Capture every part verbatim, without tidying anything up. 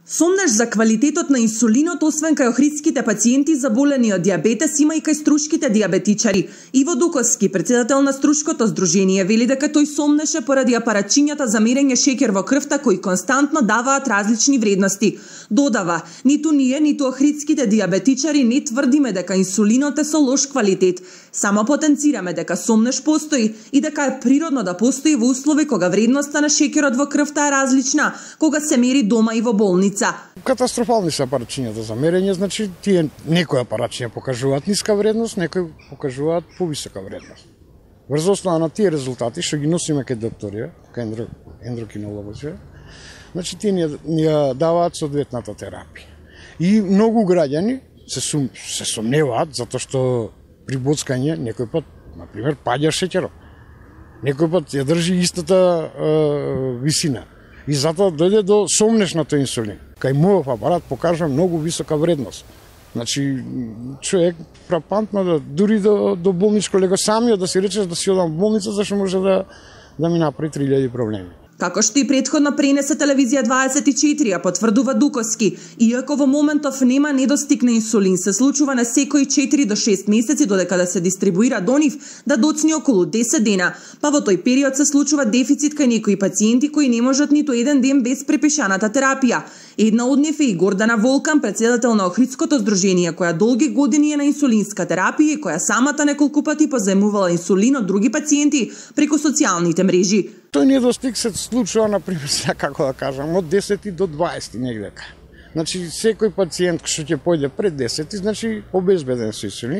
Сомнеш за квалитетот на инсулинот освен кај охридските пациенти заболени од дијабетес има и кај струшките дијабетичари. Иво Дуковски, председател на Струшкото здружение, вели дека тој сомнеше поради апаратчињата за мерење шеќер во крвта кои константно даваат различни вредности. Додава, ниту ние, ниту охридските дијабетичари не тврдиме дека инсулинот е со лош квалитет, само потенцираме дека сомнеш постои и дека е природно да постои во услови кога вредноста на шеќерот во крвта е различна, кога се мери дома и во болница. Катастрофални се апаратчињата за мерење, значи тие некои апаратчиња покажуваат ниска вредност, некои покажуваат повисока вредност. Врз основа на тие резултати што ги носиме кај докторија, кај ендокринолозија, значи тие ни, ни даваат соодветната терапија. И многу граѓани се сум, се сомневаат затоа што при боцкање некој пат, на пример, паѓа шеќерот. Некој пат ја држи истата е, висина. И затоа дојде до сомнеш на тој инсулин. Кај мојов апарат покажа многу висока вредност. Значи, човек фрапантно да дури до, до болничко лего самиот да си речеш да си одам в болница, зашто може да, да ми направи три илјади проблеми. Како што и претходно пренесе телевизија дваесет и четири, а потврдува Дуковски, иако во моментов нема недостиг на инсулин, се случува на секои четири до шест месеци додека да се дистрибуира до нив да доцни околу десет дена, па во тој период се случува дефицит кај некои пациенти кои не можат ниту еден ден без препишаната терапија. Една од нив е и Гордана Волкан, председател на Охридското здружение, која долги години е на инсулинска терапија и која самата неколку пати позајмувала инсулин од други пациенти преку социјалните мрежи. Тој недостиг се случува, например, како да кажам, од десети до дваесети негдека. Значи, секој пациент што ќе појде пред десети, значи, обезбеден со инсулин.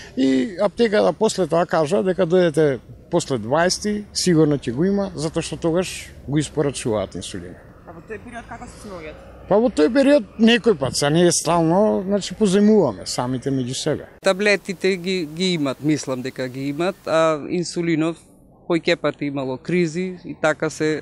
И аптеката после тоа кажа дека дојдете после дваесети, сигурно ќе го има, затоа што тогаш го испорачуваат инсулин. А во тој период како се сноѓат? Па во тој период некој пат, са не е стално, значи позајмуваме самите меѓу себе. Таблетите ги, ги имат, мислам дека ги имат, а инсулинов кој пати имало кризи и така се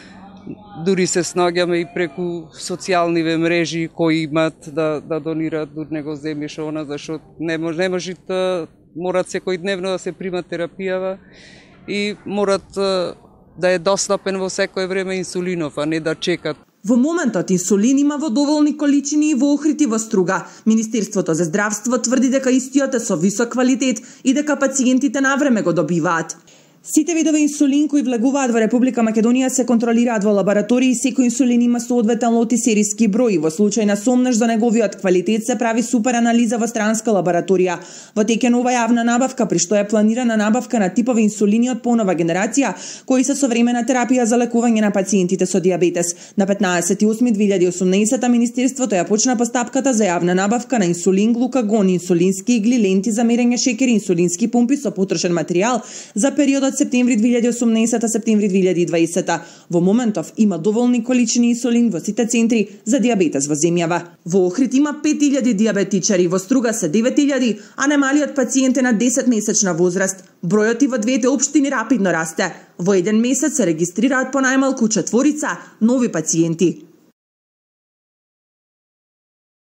дури се снаѓаме и преку социјалниве мрежи кои имат да да донираат од него земјиш она, зашто не може не може да морат секојдневно да се прима терапијава и морат да е достапен во секое време инсулинов, а не да чекат. Во моментот инсулин има во доволни количини и во Охрид и во Струга. Министерството за здравство тврди дека истиот е со висок квалитет и дека пациентите навреме го добиваат. Сите видови инсулин кои влегуваат во Република Македонија се контролираат во лаборатории и секој инсулин има соодветен лот и сериски број. Во случај на сомнеш за неговиот квалитет се прави супер анализа во странска лабораторија. Во тек е нова јавна набавка, при што е планирана набавка на типови инсулини од понова генерација, кои се современа терапија за лекување на пациентите со дијабетес. На петнаесети осми две илјади и осумнаесета Министерството ја почна постапката за јавна набавка на инсулин, глукагон, инсулински игли, ленти за мерење шеќер, инсулински помпи со потрошен материјал за периодот септември две илјади и осумнаесета септември две илјади и дваесета. Во моментов има доволни количини инсулин во сите центри за дијабетес во земјава. Во Охрид има пет илјади дијабетичари, во Струга се девет илјади, а најмалиот пациент е на десет месечна возраст. Бројот и во двете општини рапидно расте. Во еден месец се регистрираат по најмалку четворица нови пациенти.